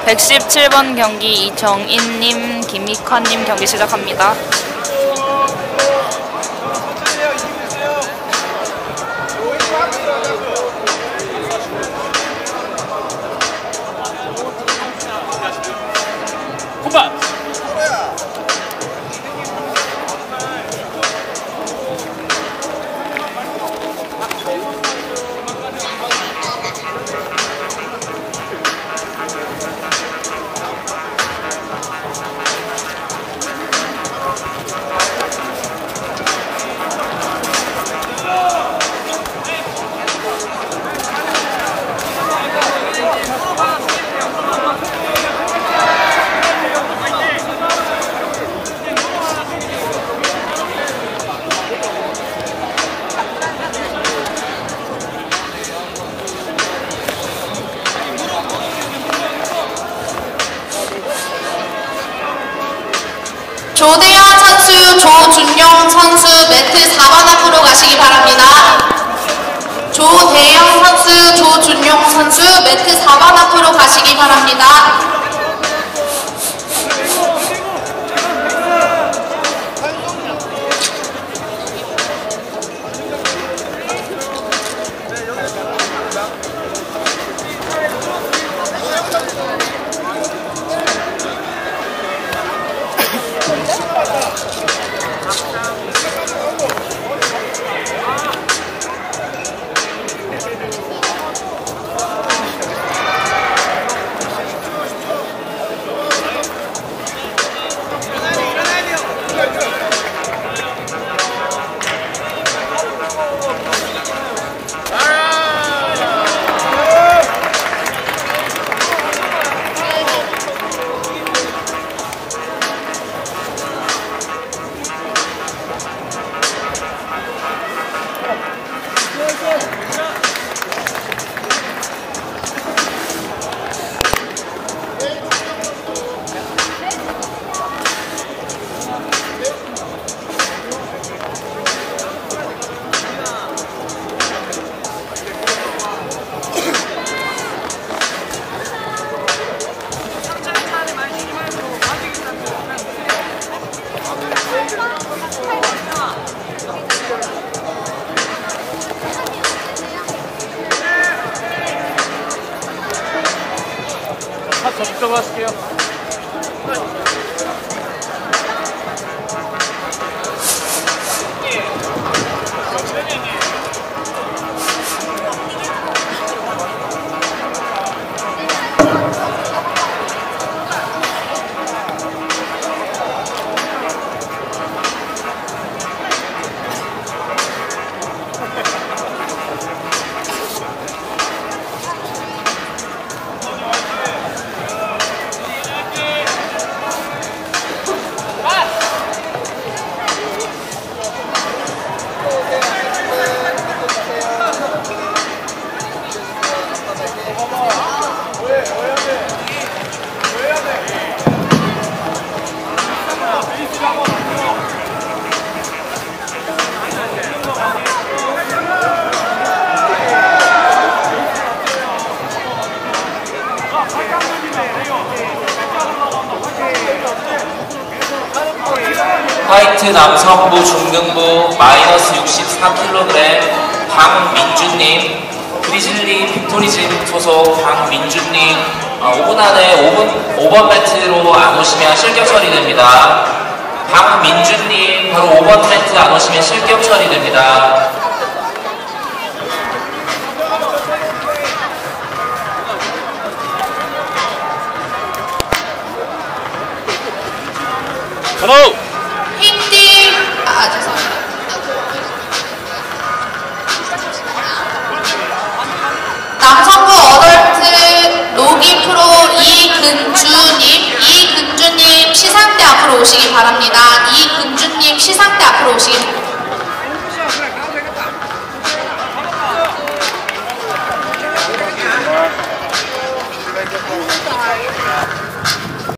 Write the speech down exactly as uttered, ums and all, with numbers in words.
백십칠 번 경기 이정인님, 김익환님 경기 시작합니다. 콤bat! 조대현 선수, 조준용 선수 매트 사 번 앞으로 가시기 바랍니다. 조대현 선수, 조준용 선수 매트 사 번 앞으로 가시기 바랍니다. 적극적으로 하실게요. 화이트 남성부 중등부 마이너스 육십사 킬로그램 강민주님, 브리즐리 빅토리즘 소속 강민주님, 어, 오 분 안에 오 분, 오 번 매트로 안 오시면 실격 처리됩니다. 강민주님, 바로 오 번 매트 안 오시면 실격 처리됩니다. 헬로! 힘띠! 아, 죄송합니다. 남성부 어덜트 로기 프로 이근주님, 이근주님 시상대 앞으로 오시기 바랍니다. 이근주님 시상대 앞으로 오시기 바랍니다.